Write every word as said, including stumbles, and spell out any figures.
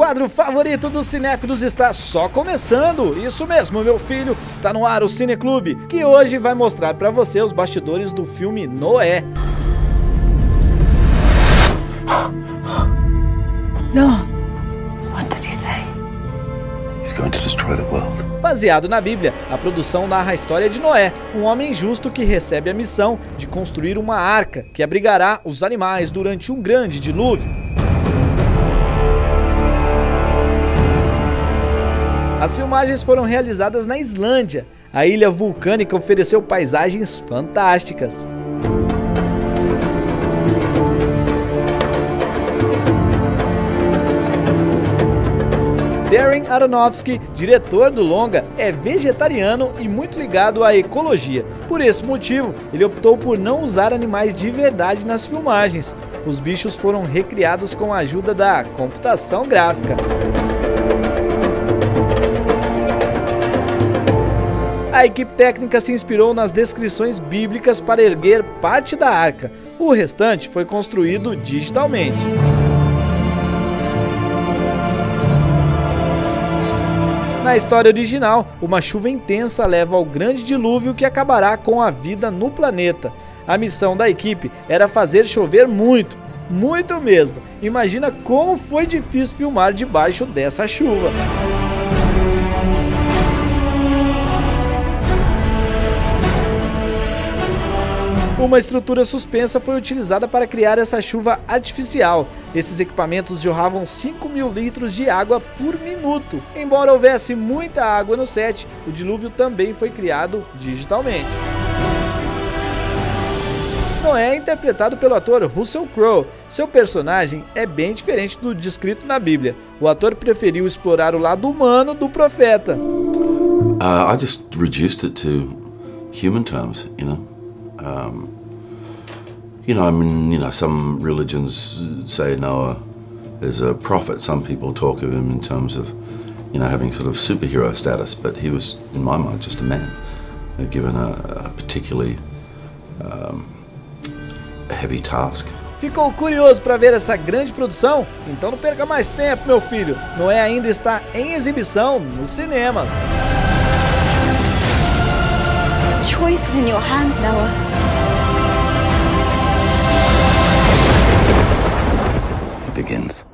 quadro favorito dos cinéfilos está só começando. Isso mesmo, meu filho, está no ar o Cineclube, que hoje vai mostrar para você os bastidores do filme Noé. Noah, what did he say? He's going to destroy the world. Baseado na Bíblia, a produção narra a história de Noé, um homem justo que recebe a missão de construir uma arca que abrigará os animais durante um grande dilúvio. As filmagens foram realizadas na Islândia. A ilha vulcânica ofereceu paisagens fantásticas. Darren Aronofsky, diretor do longa, é vegetariano e muito ligado à ecologia. Por esse motivo, ele optou por não usar animais de verdade nas filmagens. Os bichos foram recriados com a ajuda da computação gráfica. A equipe técnica se inspirou nas descrições bíblicas para erguer parte da arca. O restante foi construído digitalmente. Na história original, uma chuva intensa leva ao grande dilúvio que acabará com a vida no planeta. A missão da equipe era fazer chover muito, muito mesmo. Imagina como foi difícil filmar debaixo dessa chuva. Uma estrutura suspensa foi utilizada para criar essa chuva artificial. Esses equipamentos jorravam cinco mil litros de água por minuto. Embora houvesse muita água no set, o dilúvio também foi criado digitalmente. Noé é interpretado pelo ator Russell Crowe. Seu personagem é bem diferente do descrito na Bíblia. O ator preferiu explorar o lado humano do profeta. Uh, I just reduced it to human terms, you know. Um, you know, I mean, you know, some religions say Noah is a prophet. Some people talk of him in terms of, you know, having sort of superhero status. But he was, in my mind, just a man, uh, given a, a particularly um, heavy task. Ficou curioso para ver essa grande produção? Então não perca mais tempo, meu filho. Noé ainda está em exibição nos cinemas. Choice was in your hands, Noah. It begins.